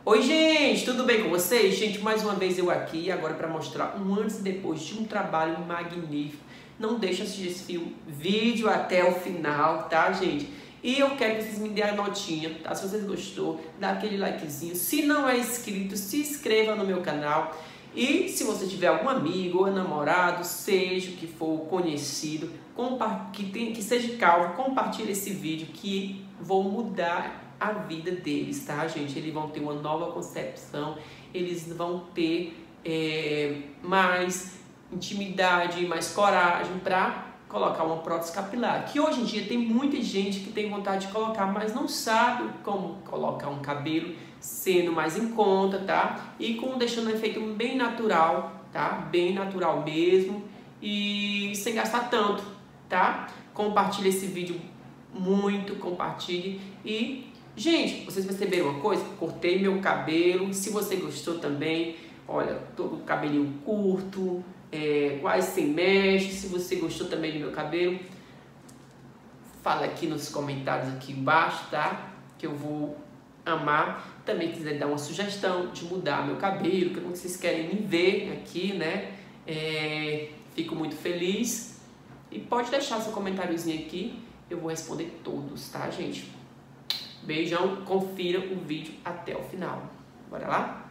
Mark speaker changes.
Speaker 1: Oi gente, tudo bem com vocês? Gente, mais uma vez eu aqui agora para mostrar um antes e depois de um trabalho magnífico. Não deixe assistir esse vídeo até o final, tá gente? E eu quero que vocês me deem a notinha, tá? Se vocês gostou, dá aquele likezinho. Se não é inscrito, se inscreva no meu canal. E se você tiver algum amigo ou namorado, seja o que for, conhecido, que seja calvo, compartilhe esse vídeo que vou mudar a vida deles, tá, gente? Eles vão ter uma nova concepção, eles vão ter mais intimidade, mais coragem para colocar uma prótese capilar. Que hoje em dia tem muita gente que tem vontade de colocar, mas não sabe como colocar um cabelo sendo mais em conta, tá? E deixando um efeito bem natural, tá? Bem natural mesmo e sem gastar tanto, tá? Compartilhe esse vídeo muito, compartilhe e gente, vocês perceberam uma coisa? Cortei meu cabelo, se você gostou também, olha, todo o cabelinho curto, quase sem mecha. Se você gostou também do meu cabelo, fala aqui nos comentários aqui embaixo, tá? Que eu vou amar. Também quiser dar uma sugestão de mudar meu cabelo, que vocês querem me ver aqui, né? Fico muito feliz. E pode deixar seu comentáriozinho aqui, eu vou responder todos, tá, gente? Beijão, confira o vídeo até o final. Bora lá?